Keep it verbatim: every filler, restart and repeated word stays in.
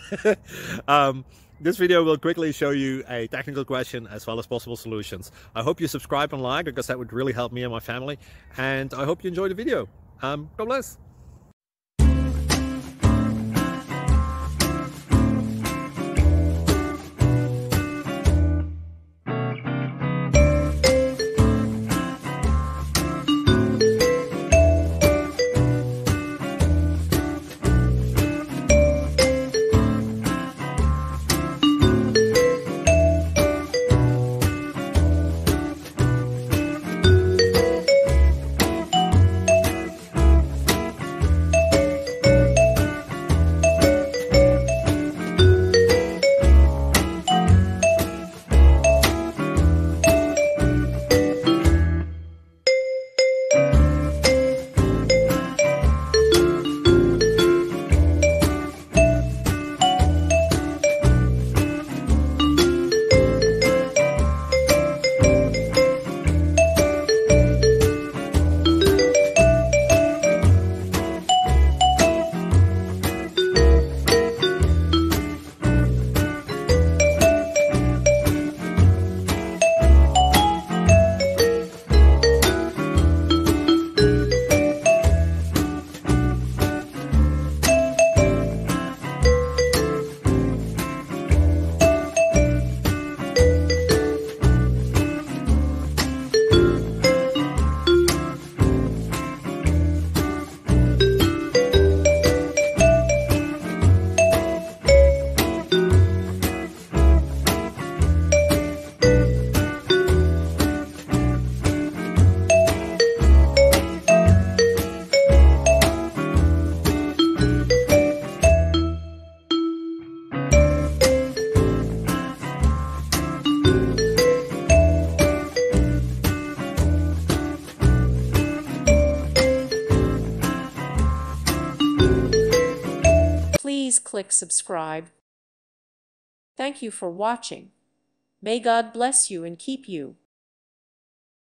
um, this video will quickly show you a technical question as well as possible solutions. I hope you subscribe and like, because that would really help me and my family. And I hope you enjoy the video. Um, God bless. Please click subscribe. Thank you for watching. May God bless you and keep you.